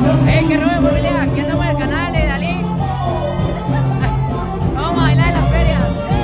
¡Qué rollo, familia! Aquí estamos en el canal de Dalí. Vamos a bailar en la feria.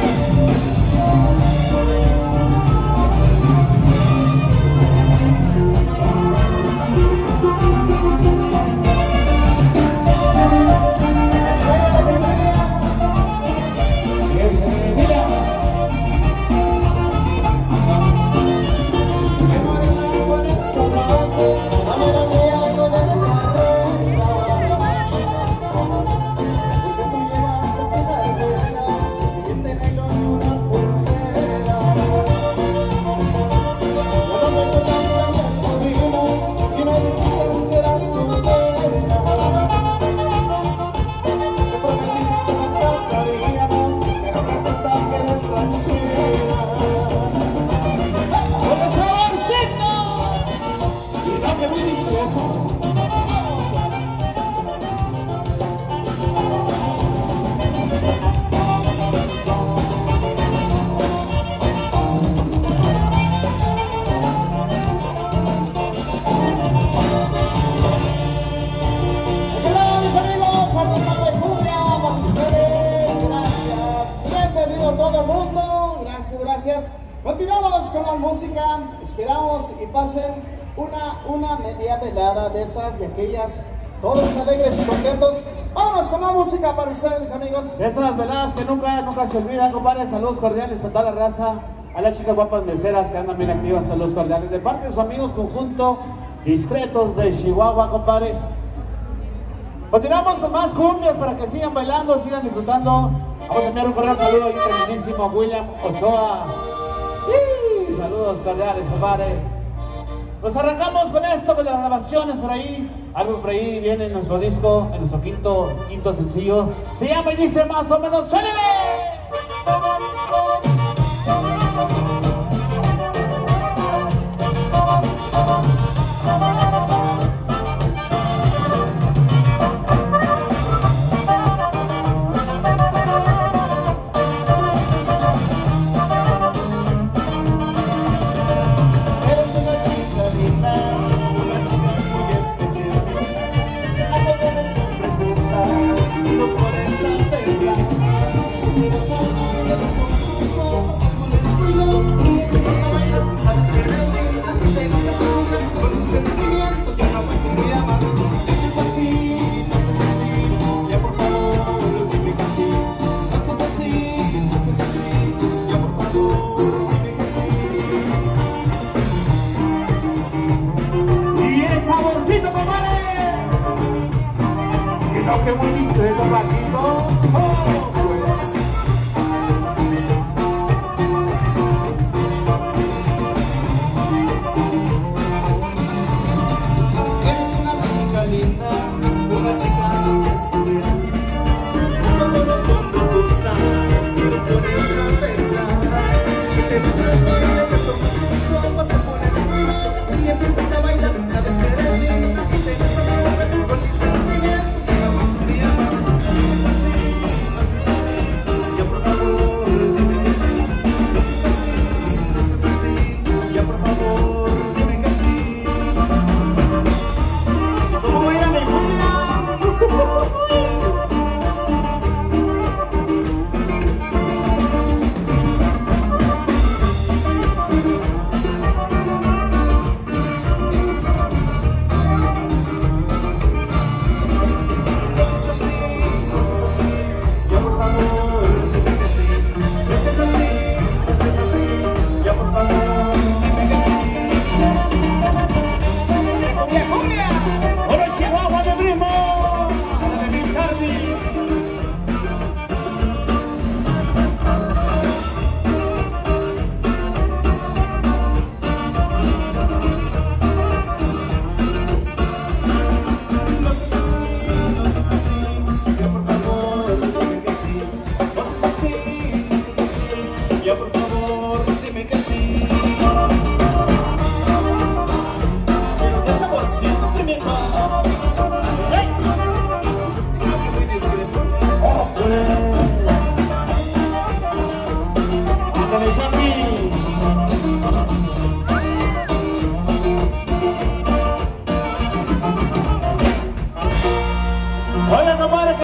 Todo el mundo, gracias. Continuamos con la música, esperamos y pasen una media velada de esas, de aquellas, todos alegres y contentos. Vámonos con la música para ustedes, mis amigos. De esas veladas que nunca se olvidan, compadre. Saludos cordiales para toda la raza, a las chicas guapas meseras que andan bien activas. Saludos cordiales de parte de sus amigos Conjunto Discretos de Chihuahua, compadre. Continuamos con más cumbias para que sigan bailando, sigan disfrutando. Vamos a enviar un cordial saludo ahí tremendísimo a William Ochoa. Saludos cordiales, compadre. Nos arrancamos con esto, con las grabaciones por ahí. Algo por ahí viene en nuestro disco, en nuestro quinto sencillo. Se llama y dice más o menos, ¡suélele! Que muy discreto, Paquito. ¡Oh!